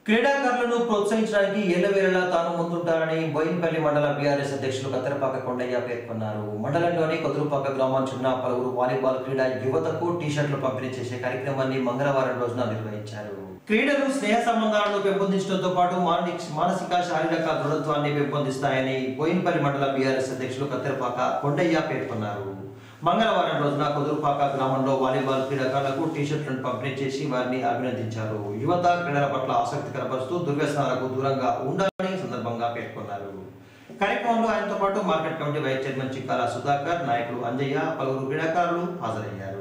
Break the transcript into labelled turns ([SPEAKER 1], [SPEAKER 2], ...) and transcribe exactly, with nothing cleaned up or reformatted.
[SPEAKER 1] క్రీడాకారులను ప్రోత్సహించడానికి ఏళ్లవేళలా తాను ముందుంటారని బోయిన్పల్లి మండల బీఆర్ఎస్ అధ్యక్షులు కత్తెరపాక కొండయ్య పేర్కొన్నారు. మండలంలోని కొదురుపాక గ్రామానికి చెందిన పలువురు వాలీబాల్ క్రీడా యువతకు టీషర్ట్లు పంపిణీ చేసే కార్యక్రమాన్ని మంగళవారం రోజున నిర్వహించారు. క్రీడలు స్నేహ సంబంధాలను పెంపొందించడంతో పాటు మానసిక శారీరక దృఢత్వాన్ని పెంపొందిస్తాయని బోయిన్పల్లి మండల బీఆర్ఎస్ అధ్యక్షులు కత్తెరపాక కొండయ్య పేర్కొన్నారు. మంగళవారం రోజున కొదురుపాక గ్రామంలో వాలీబాల్ క్రీడాకారులకు టీషర్ట్లను పంపిణీ చేసి వారిని అభినందించారు. యువత క్రీడల పట్ల ఆసక్తి కనబరుస్తూ దుర్వ్యసనాలకు దూరంగా ఉండాలని సందర్భంగా పేర్కొన్నారు. కార్యక్రమంలో ఆయనతో పాటు market committee vice chairman Chikkala Sudhakar, నాయకులు అంజయ్య, పలువురు క్రీడాకారులు హాజరయ్యారు.